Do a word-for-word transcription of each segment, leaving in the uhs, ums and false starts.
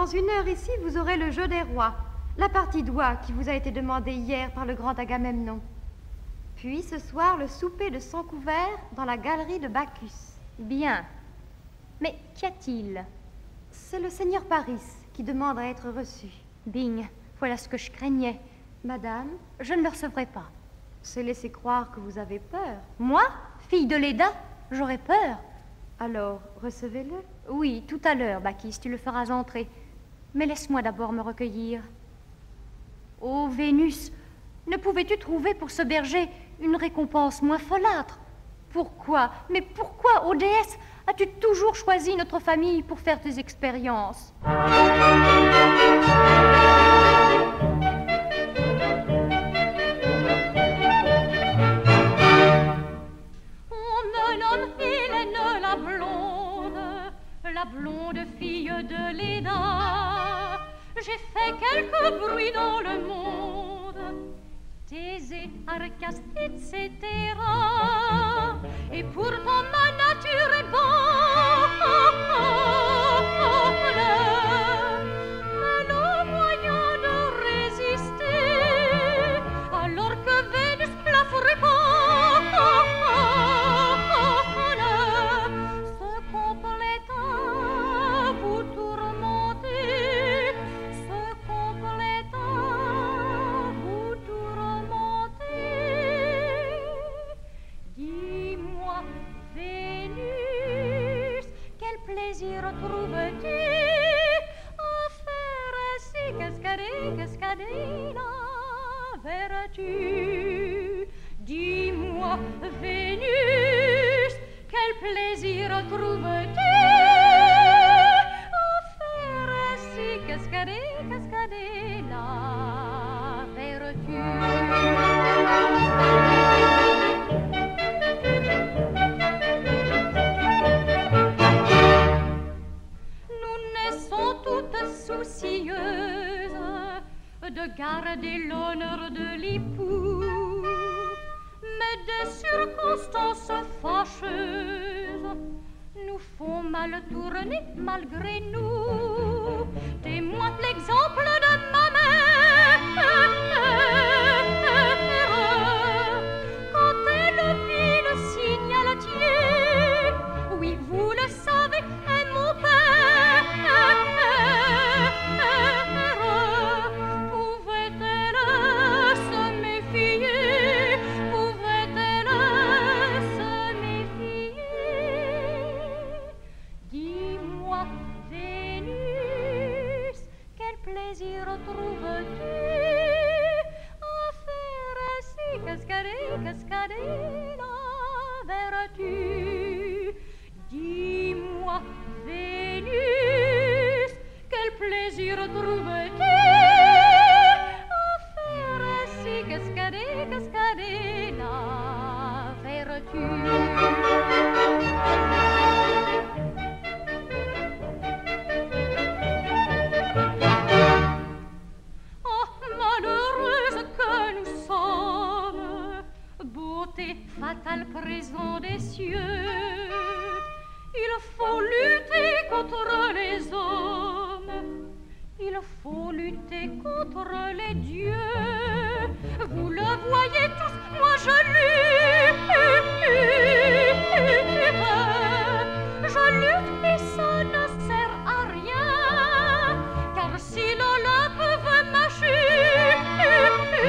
Dans une heure ici, vous aurez le jeu des rois, la partie d'oie qui vous a été demandée hier par le grand Agamemnon. Puis ce soir, le souper de cent couverts dans la galerie de Bacchus. Bien. Mais qu'y a-t-il? C'est le seigneur Paris qui demande à être reçu. Bing, voilà ce que je craignais. Madame, je ne le recevrai pas. C'est laisser croire que vous avez peur. Moi, fille de Léda, j'aurais peur. Alors, recevez-le. Oui, tout à l'heure, Bacchis, tu le feras entrer. Mais laisse-moi d'abord me recueillir. Ô Vénus, ne pouvais-tu trouver pour ce berger une récompense moins folâtre? Pourquoi, mais pourquoi, ô déesse, as-tu toujours choisi notre famille pour faire tes expériences? La blonde fille de Léda, j'ai fait quelques bruits dans le monde, Thésée, Arcas, et cetera. Et pourtant ma nature est bonne, mais le moyen de résister, alors que Vénus la fréquente, trouves-tu à faire ainsi cascader, cascader la vertu? Dis-moi, Vénus, quel plaisir trouves-tu à faire ainsi cascader, cascader la vertu? Soucieuse de garder l'honneur de l'époux, mais des circonstances fâcheuses nous font mal tourner malgré nous. Témoin l'exemple de ma mère, quand elle vit le signaletier, oui vous le savez, est mon père. Trouves-tu à faire ainsi cascader, cascader la vertu? Dis-moi, Vénus, quel plaisir trouves-tu à faire ainsi cascader, cascader la vertu? Fatal présent des cieux, il faut lutter contre les hommes, il faut lutter contre les dieux. Vous le voyez tous, moi je lutte, je lutte et ça ne sert à rien, car si l'Olympe veut ma chute,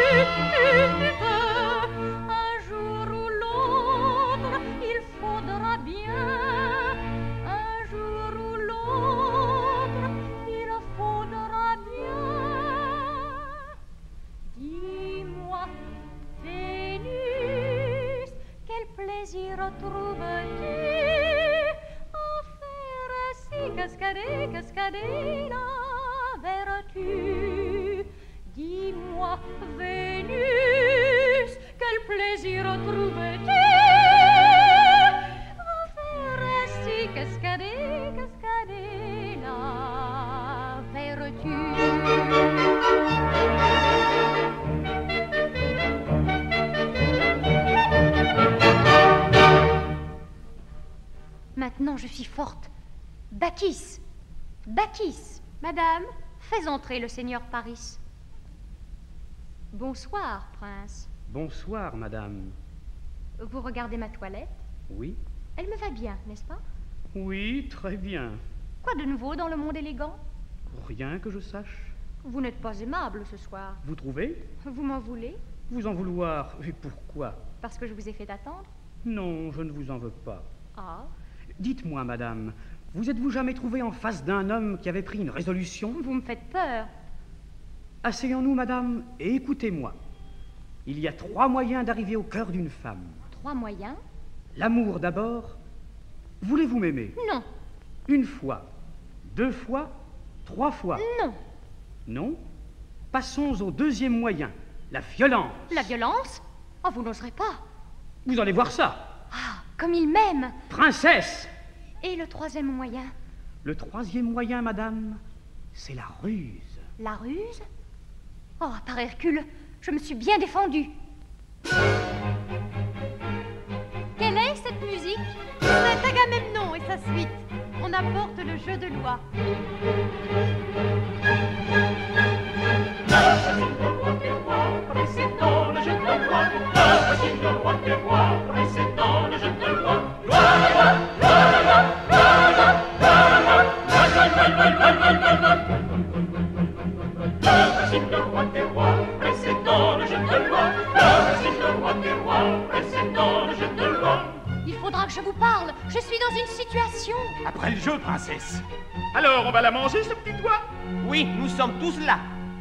trouves-tu à faire ainsi cascader, cascader la vertu? Dis-moi, Vénus, quel plaisir trouves-tu à faire ainsi cascader, cascader la vertu? Maintenant, je suis forte. Bacchis, Bacchis, Madame, fais entrer le seigneur Paris. Bonsoir, prince. Bonsoir, madame. Vous regardez ma toilette? Oui? Elle me va bien, n'est-ce pas? Oui, très bien. Quoi de nouveau dans le monde élégant? Rien que je sache. Vous n'êtes pas aimable ce soir. Vous trouvez? Vous m'en voulez? Vous en vouloir? Et pourquoi? Parce que je vous ai fait attendre? Non, je ne vous en veux pas. Ah? Dites-moi, madame, vous êtes-vous jamais trouvée en face d'un homme qui avait pris une résolution? Vous me faites peur. Asseyons-nous, madame, et écoutez-moi. Il y a trois moyens d'arriver au cœur d'une femme. Trois moyens? L'amour d'abord. Voulez-vous m'aimer? Non. Une fois, deux fois, trois fois. Non. Non? Passons au deuxième moyen, la violence. La violence? Oh, vous n'oserez pas. Vous allez voir ça. Ah, comme il m'aime. Princesse! Et le troisième moyen? Le troisième moyen, madame, c'est la ruse. La ruse? Oh, par Hercule, je me suis bien défendue. Quelle est cette musique? C'est Agamemnon et sa suite. On apporte le jeu de loi. Précédant le jeu de loi, voici le roi des rois, précédant le jeu de loi. Loi, loi, loi, loi, loi, voici le roi des rois, précédant le jeu de loi. Voici le roi des rois, précédant le jeu de loi. Il faudra que je vous parle. Je suis dans une situation. Après le jeu, princesse. Alors, on va la manger, ce petit doigt? Oui, nous sommes tous là.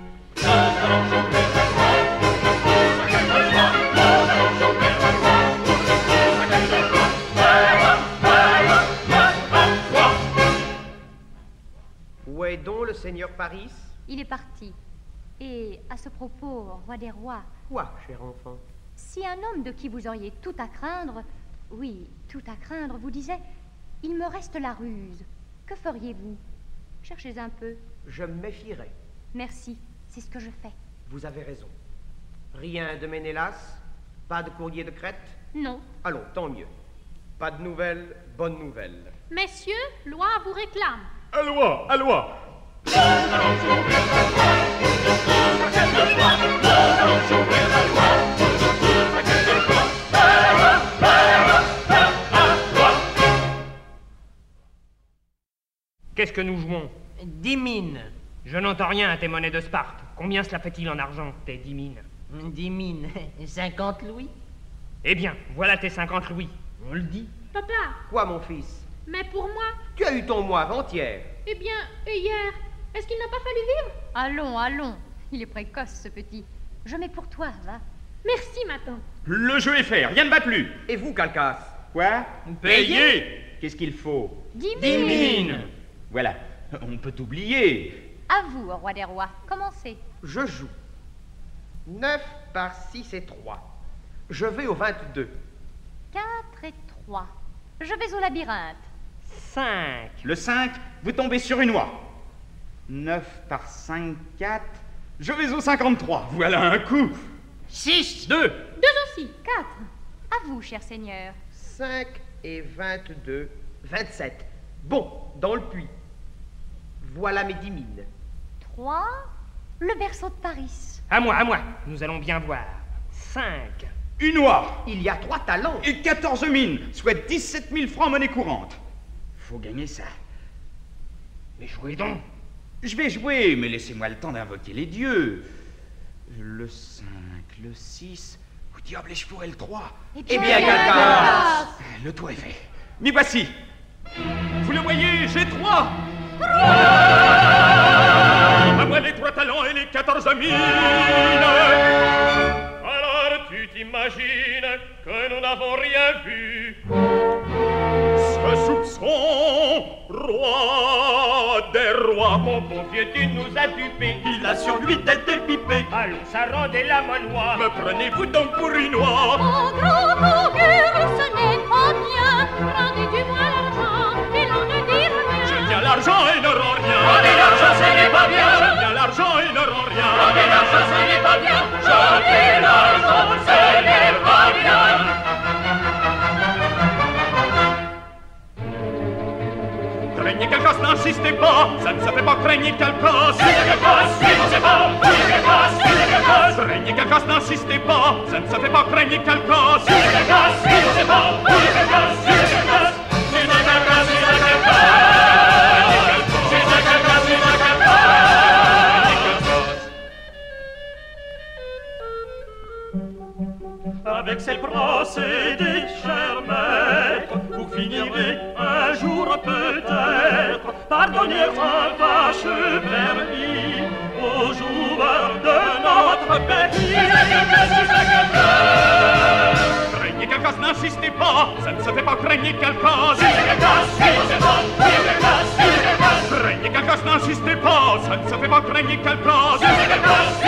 Où est donc le seigneur Paris? Il est parti. Et à ce propos, roi des rois, Quoi, cher enfant? si un homme de qui vous auriez tout à craindre, oui, tout à craindre, vous disait, il me reste la ruse, que feriez-vous? Cherchez un peu. Je me méfierai. Merci, c'est ce que je fais. Vous avez raison. Rien de Ménélas? Pas de courrier de Crète? Non. Allons, tant mieux. Pas de nouvelles, bonne nouvelle. Messieurs, loi vous réclame. À loi, à loi. Qu'est-ce que nous jouons? Dix mines. Je n'entends rien à tes monnaies de Sparte. Combien cela fait-il en argent, tes dix mines? Dix mines. Cinquante louis. Eh bien, voilà tes cinquante louis. On le dit. Papa, Quoi, mon fils? mais pour moi, Tu as eu ton mot avant-hier. eh bien, et hier, est-ce qu'il n'a pas fallu vivre? Allons, allons. Il est précoce, ce petit. Je mets pour toi, va. Merci, ma tante. Le jeu est fait, rien ne va plus. Et vous, Calcas? Quoi? Payer? Qu'est-ce qu'il faut? Dix Dix mille. mines. Voilà, on peut oublier. À vous, roi des rois. Commencez. Je joue. Neuf par six et trois. Je vais au vingt-deux. Quatre et trois. Je vais au labyrinthe. Cinq. Le cinq, vous tombez sur une oie. neuf par cinq, quatre. Je vais au cinquante-trois. Voilà un coup. Six. Deux. Deux aussi. Quatre. À vous, cher seigneur. Cinq et vingt-deux. Vingt-sept. Bon, dans le puits. Voilà mes dix mines. Trois. Le berceau de Paris. À moi, à moi. Nous allons bien voir. Cinq. Une oie. Il y a trois talents. Et quatorze mines, soit dix-sept mille francs monnaie courante. Faut gagner ça. Mais jouez donc. Je vais jouer, mais laissez-moi le temps d'invoquer les dieux. Le cinq, le six... Où diable ai-je fourré le trois? Eh Eh bien, Calcas! Le tour est fait. M'y voici. Vous le voyez, j'ai trois. À moi les trois talents et les quatorze mines. Alors tu t'imagines que nous n'avons rien vu. Ce soupçon, roi des rois. Mon bon vieux, tu nous as dupés. Il a sur lui tête épipée. Allons, ça rendait la manoie. Me prenez-vous donc pour une oie? Mon grand augure, ce n'est pas bien. Rendez du moins l'argent et l'on ne dit rien. Je tiens l'argent et ne rends rien. Rendez l'argent, ce n'est pas bien. Je tiens l'argent et ne rends rien. Rendez l'argent, ce n'est pas bien. Rendez l'argent, ce n'est pas bien. Craignez quelque chose, n'insistez pas. Ça ne se fait pas craigner qu'à craignez quelque chose. Si je casse, si je sais pas, si je casse, si je casse, si je casse, si je casse, si je casse, si je casse. Avec ces procédés, cher maître, vous finirez un jour peut-être par donner un vache permis aux joueurs de notre pays. Craignez quelque chose, n'insistez pas, ça ne se fait pas, craignez quelque chose. Craignez quelque chose, n'insistez pas, ça ne se fait pas, craignez quelque chose.